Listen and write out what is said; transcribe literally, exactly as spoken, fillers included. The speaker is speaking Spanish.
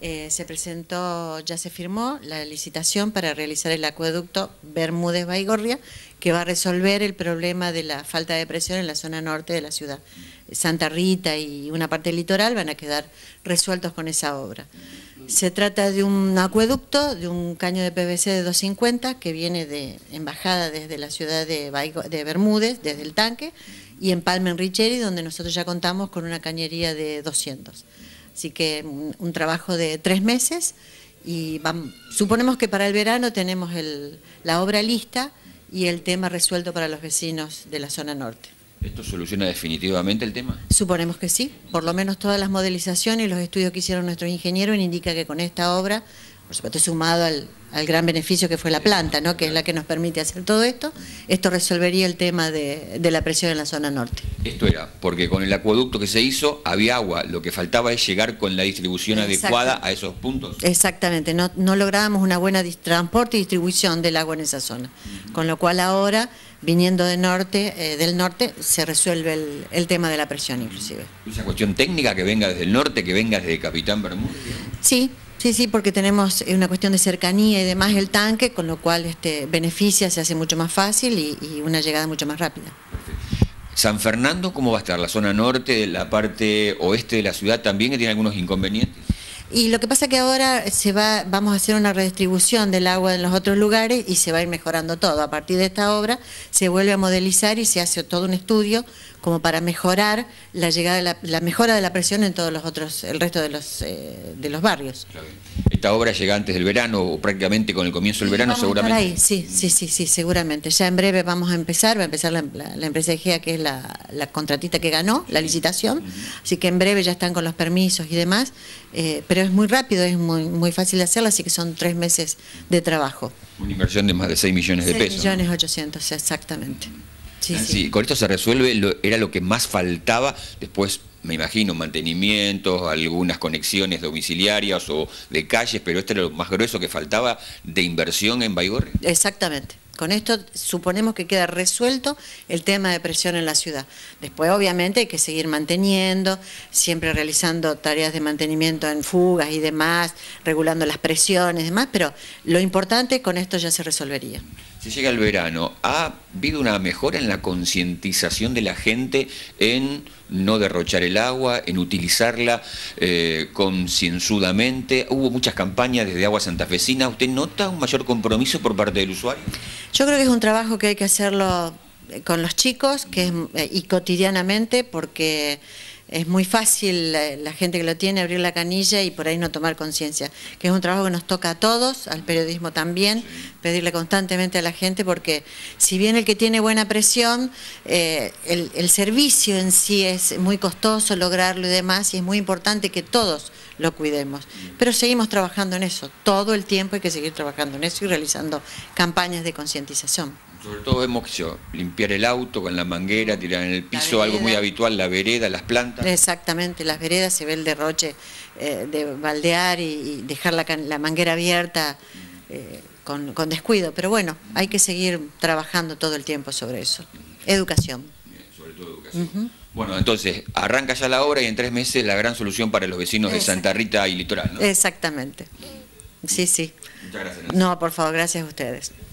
eh, se presentó, ya se firmó la licitación para realizar el acueducto Bermúdez-Baigorria, que va a resolver el problema de la falta de presión en la zona norte de la ciudad. Santa Rita y una parte del litoral van a quedar resueltos con esa obra. Se trata de un acueducto, de un caño de P V C de doscientos cincuenta que viene de embajada desde la ciudad de, Baigo, de Bermúdez, desde el tanque, y empalma en Richeri, donde nosotros ya contamos con una cañería de doscientos. Así que un, un trabajo de tres meses y vamos, suponemos que para el verano tenemos el, la obra lista y el tema resuelto para los vecinos de la zona norte. ¿Esto soluciona definitivamente el tema? Suponemos que sí, por lo menos todas las modelizaciones y los estudios que hicieron nuestros ingenieros indican que con esta obra, por supuesto sumado al, al gran beneficio que fue la planta, ¿no?, que es la que nos permite hacer todo esto, esto resolvería el tema de, de la presión en la zona norte. Esto era porque con el acueducto que se hizo había agua, lo que faltaba es llegar con la distribución adecuada a esos puntos. Exactamente, no, no lográbamos una buena transporte y distribución del agua en esa zona, uh-huh. Con lo cual ahora, viniendo de norte, eh, del norte, se resuelve el, el tema de la presión inclusive. ¿Esa cuestión técnica que venga desde el norte, que venga desde Capitán Bermúdez? Sí. Sí, sí, porque tenemos una cuestión de cercanía y demás el tanque, con lo cual este, beneficia, se hace mucho más fácil y, y una llegada mucho más rápida. Perfecto. San Fernando, ¿cómo va a estar? La zona norte, la parte oeste de la ciudad también, que tiene algunos inconvenientes. Y lo que pasa es que ahora se va, vamos a hacer una redistribución del agua en los otros lugares y se va a ir mejorando todo. A partir de esta obra se vuelve a modelizar y se hace todo un estudio como para mejorar la llegada de la, la mejora de la presión en todos los otros, el resto de los eh, de los barrios. Claro. Esta obra llega antes del verano o prácticamente con el comienzo del sí, verano, vamos seguramente. A estar ahí. Sí, sí, sí, sí, seguramente. Ya en breve vamos a empezar, va a empezar la, la, la empresa Egea, que es la, la contratista que ganó la licitación, uh-huh. Así que en breve ya están con los permisos y demás, eh, pero es muy rápido, es muy, muy fácil de hacerla, así que son tres meses de trabajo. Una inversión de más de seis millones de pesos. seis millones ochocientos, exactamente. Sí, ah, sí. sí, con esto se resuelve, lo, era lo que más faltaba, después me imagino mantenimientos, algunas conexiones domiciliarias o de calles, pero este era lo más grueso que faltaba de inversión en Baigorria. Exactamente. Con esto suponemos que queda resuelto el tema de presión en la ciudad. Después obviamente hay que seguir manteniendo, siempre realizando tareas de mantenimiento en fugas y demás, regulando las presiones y demás, pero lo importante con esto ya se resolvería. Si llega el verano, ¿ha habido una mejora en la concientización de la gente en no derrochar el agua, en utilizarla eh, concienzudamente? Hubo muchas campañas desde Agua Santafesina. ¿Usted nota un mayor compromiso por parte del usuario? Yo creo que es un trabajo que hay que hacerlo con los chicos que es, y cotidianamente, porque es muy fácil la, la gente que lo tiene abrir la canilla y por ahí no tomar conciencia, que es un trabajo que nos toca a todos, al periodismo también, pedirle constantemente a la gente, porque si bien el que tiene buena presión, eh, el, el servicio en sí es muy costoso lograrlo y demás, y es muy importante que todos lo cuidemos, pero seguimos trabajando en eso, todo el tiempo hay que seguir trabajando en eso y realizando campañas de concientización. Sobre todo vemos que yo, limpiar el auto con la manguera, tirar en el piso, algo muy habitual, la vereda, las plantas. Exactamente, las veredas se ve el derroche eh, de baldear y, y dejar la, la manguera abierta eh, con, con descuido, pero bueno, hay que seguir trabajando todo el tiempo sobre eso. Educación. Bien, sobre todo educación. Uh-huh. Bueno, entonces, arranca ya la obra y en tres meses la gran solución para los vecinos de Santa Rita y Litoral, ¿no? Exactamente. Sí, sí. Muchas gracias. No, por favor, gracias a ustedes.